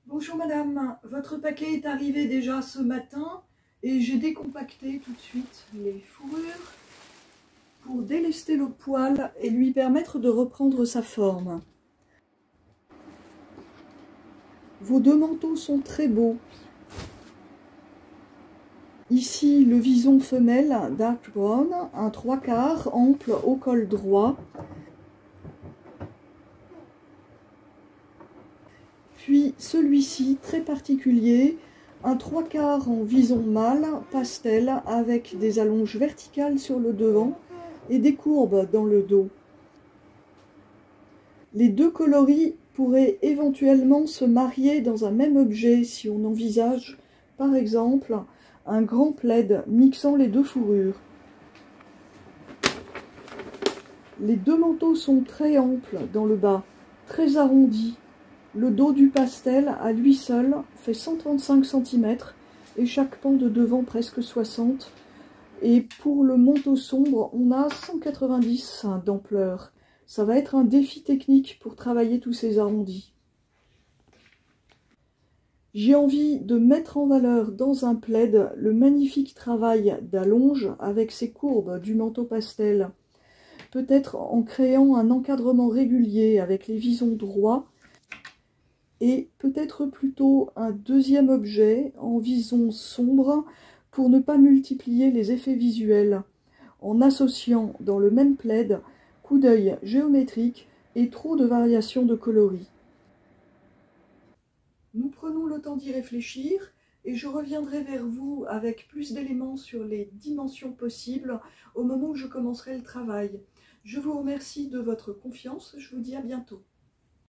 Bonjour madame, votre paquet est arrivé déjà ce matin et j'ai décompacté tout de suite les fourrures pour délester le poil et lui permettre de reprendre sa forme. Vos deux manteaux sont très beaux. Ici le vison femelle dark brown, un 3/4 ample au col droit. Puis celui-ci très particulier, un 3/4 en vison mâle pastel avec des allonges verticales sur le devant et des courbes dans le dos. Les deux coloris pourraient éventuellement se marier dans un même objet si on envisage, par exemple, un grand plaid mixant les deux fourrures. Les deux manteaux sont très amples dans le bas, très arrondis. Le dos du pastel, à lui seul, fait 135 cm et chaque pan de devant presque 60. Et pour le manteau sombre, on a 190 d'ampleur. Ça va être un défi technique pour travailler tous ces arrondis. J'ai envie de mettre en valeur dans un plaid le magnifique travail d'allonge avec ses courbes du manteau pastel. Peut-être en créant un encadrement régulier avec les visons droits et peut-être plutôt un deuxième objet en vison sombre pour ne pas multiplier les effets visuels, en associant dans le même plaid coup d'œil géométrique et trop de variations de coloris. Nous prenons le temps d'y réfléchir et je reviendrai vers vous avec plus d'éléments sur les dimensions possibles au moment où je commencerai le travail. Je vous remercie de votre confiance, je vous dis à bientôt.